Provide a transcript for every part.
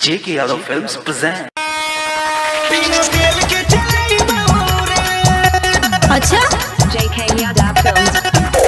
JK Yadav Films present. अच्छा JK Yadav Films.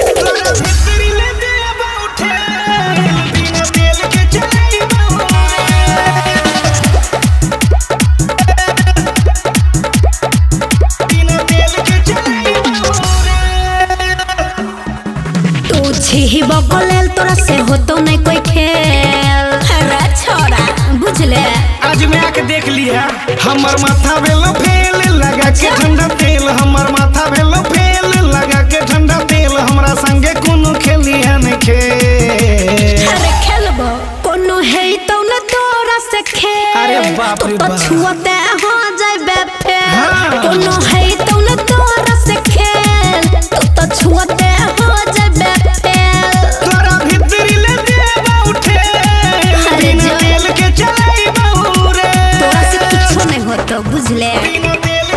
ही बकलेल तोरा से हो तो नहीं कोई खेल। अरे छोरा बुझले आज मैं आके देख लिया हमर माथा भेलो फेल लगा के ठंडा तेल हमर माथा भेलो फेल लगा के ठंडा तेल हमरा संगे कोनो खेलिया नहीं खेल। अरे खेलबो कोनो है तो न तोरा से खेल। अरे बाप रे बाप छुआते हो जाबे फेल। कोनो है तो न तोरा से खेल तू तो छुआते हो जाबे तो बुझले JK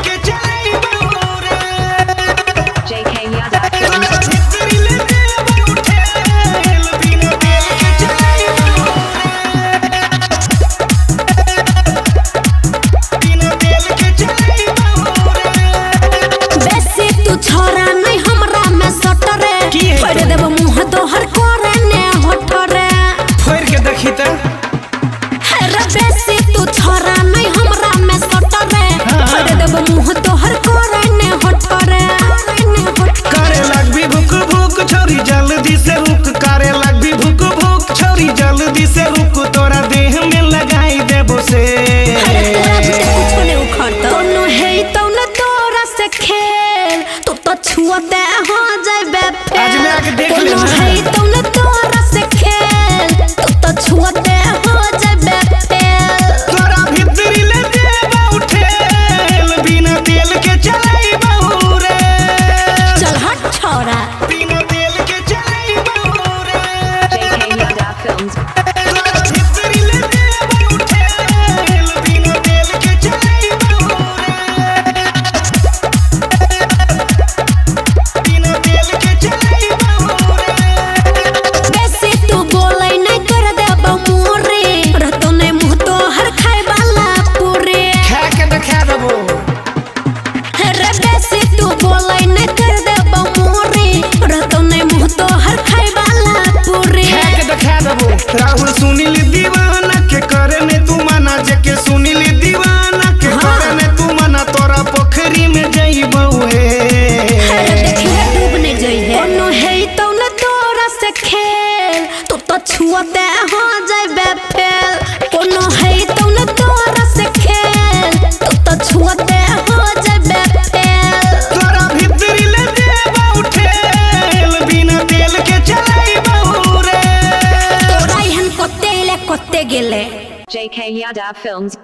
Yadav Films. वैसे तू छोरा नहीं हमरा में सटरे फोड़ देब मुंह तो हर करे ने होठरे फोड़ के देखी त अरे वैसे तू छोरा नहीं हमरा में सटरे फोड़ देब मुंह तो हर करे ने होठरे करे लगबी भूख भूख छोरी जल्दी से रुक करे लगबी भूख भूख छोरी जल्दी से रुक तोरा देह में लगाई देबो से कुछ नहीं उखड़ता कोनो है तो न तोरा से खेल तू तो छुआते हो जाबे आज मैं आके देख ले कोनो है तो न तोरा से खेल तू तो छुआते हो जाबे तोरा भीतरी ले देबा उठेल बिना तेल के चलाइबौ रे चल हट छोरा बिना तेल के चलाइबौ रे JK Yadav Films. तोरा भीतरी ले देबा उठेल बिना तेल के चलाइबौ रे बिना तेल के चलाइबौ रे वैसे तू बोलै नहीं कर देबौ मोरे रहतो नहीं मुंह तो हर खाए वाला पूरे खा के देखा देबो अरे वैसे तू बोलै नहीं कर देबौ मोरे रहतो नहीं मुंह तो हर खाए वाला पूरे खा के देखा देबो राहुल सुनील दीवाना के करे ने तू माना जेके सुनील दीवाना के करे ने तू माना तोरा पोखरी में जइबौ हे अरे देखिए डूबने जइहे कोनो है तो न तोरा से खेल तू तो छुआते हो जाबे फेल कोनो है तो न तोरा से खेल तू तो छुआते हो जाबे फेल तोरा भीतरी ले देबा उठेल बिना तेल के चलाइबौ रे तोरा हन कोते गेले JK Yadav Films.